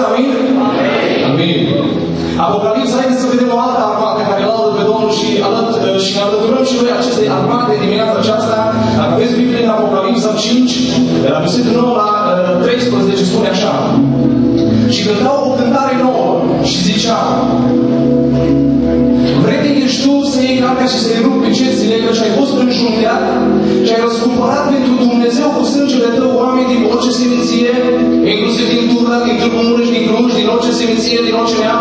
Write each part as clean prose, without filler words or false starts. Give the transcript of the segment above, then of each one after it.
Amin? Amin. Apocalipsa, haideți să vedem o altă armată care laudă pe Domnul și ne alăturăm și noi acestei armate dimineața aceasta. Dacă vezi Biblia în Apocalipsa 5, de la versetul 9 la 13, spune așa. Și cântau o cântare nouă și zicea: vrednic ești tu să iei cartea și să-i rupi cețile, căci ai fost înjunghiat și ai răscumpărat pentru Dumnezeu cu sângele tău oameni din orice seminție, inclusiv din Turda, din Târgu Mureș, din Cluj, din orice seminție, din orice neam,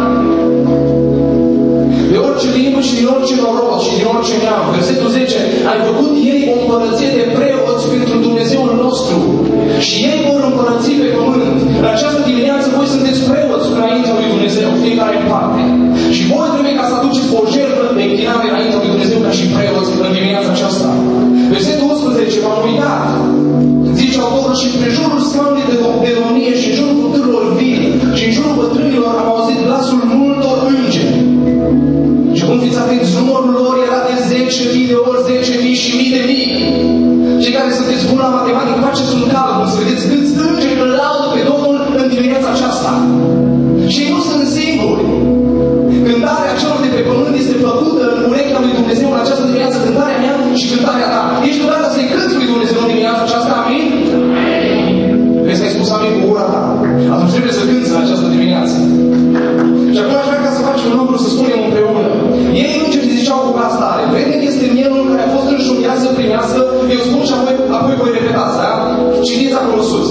de orice limbă și din orice noroc și din orice neam. Versetul 10. Ai făcut ei o împărăție de preoți pentru Dumnezeul nostru și ei vor împărăți pe pământ. În această dimineață voi sunteți preoți înaintea lui Dumnezeu, fiecare în parte. Și voi trebuie ca să aduceți o jertfă de închinare înaintea lui Dumnezeu ca și preoți în dimineața aceasta. Versetul 11. M-am uitat, zice autorul, și în jurul scaunului de domnie și în jurul fătârilor vii și în jurul bătrânilor am auzit glasul multor îngeri. Și cum fiți atenți, numărul lor era de 10.000 de ori 10.000 și mii de mii. Cei care sunteți buni la matematică, faceți un calcul, să vedeți câți îngeri îl laudă pe Domnul în dimineața aceasta. Și ei nu sunt singuri. Cântarea celor de pe pământ este făcută în urechea lui Dumnezeu în această dimineață, cântarea mea și cântarea ta. Ești gata să-i cânți lui Dumnezeu în dimineața aceasta? Amin? Vezi că ai spus amin cu gura ta. Atunci trebuie să cânți în această dimineață. Și acum aș vrea ca să facem un lucru, să spunem împreună. Ei îngeri ziceau cu glas tare: vrednic este mielul care a fost înjunghiat să primească. Eu spun și apoi voi repetați, da? Citiți acolo sus.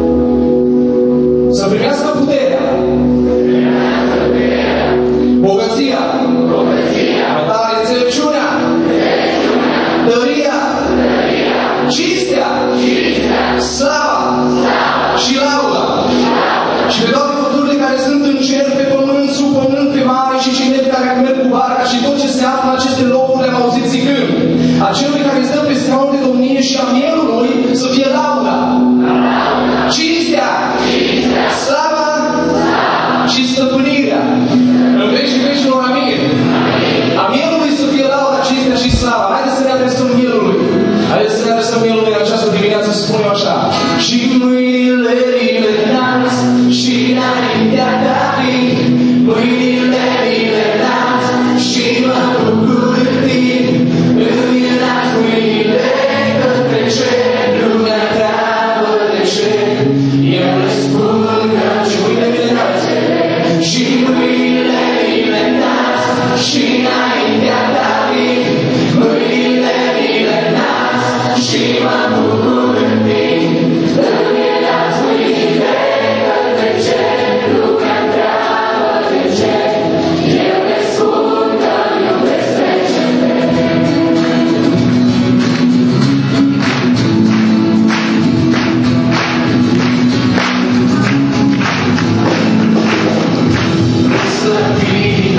Să primească puterea, bogăția, mai tare înțelepciunea, tăria, cinstea, slava și lauda și pe toate făpturile care sunt în cer, pe pământ, sub pământ, pe mare și cei care merg cu barca și tot ce se află în aceste locuri le-am auzit zicând: acelui care stă pe scaun de domnie și a mielului să fie lauda, cinstea, slava și stăpânirea în veci și vecilor. Amin. A mielului să fie lauda, cinstea și slava. Haideți să ne adresăm mielului. Haideți să ne adresăm mielului în această dimineață, să spunem așa: și mâinile le înalț și înaintea ta vin, mâinile le înalț și mă bucur în tine, îmi înalț mâinile către cer, lumea întreabă de ce, eu le spun că și mâinile le înalț și mâinile le înalț și înaintea ta vin, mâinile le înalț și mă bucur în tine, îmi înalț mâinile către cer, lumea întreabă de ce, eu le spun că iubesc vecine. Să fii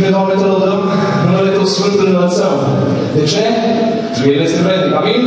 Doamne, Te lăudăm, numele Tău Sfânt îl înălțăm. De ce? Tu El este vrednic. Amin?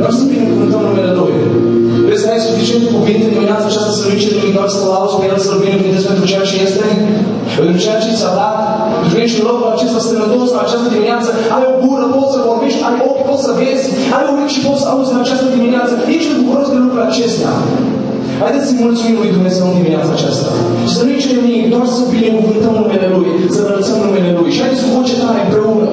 Doar să binecuvântăm numele Lui. Vrei să ai suficient cuvinte în dimineața aceasta să nu-i cerui doar să-L auzi pe El, să-L binecuvântezi pentru ceea ce este, pentru ceea ce ți-a dat. Tu ești în locul acesta sănătos, în această dimineață, ai o gură, poți să vorbești, ai ochi, poți să vezi, ai urechi și poți să auzi în această dimineață. Ești bucuros de lucrurile acestea. Haideți să-i mulțumim lui Dumnezeu în dimineața aceasta. Și să nu-i cerem nimic, doar să binecuvântăm numele Lui, să înălțăm numele Lui. Și haideți cu voce tare împreună.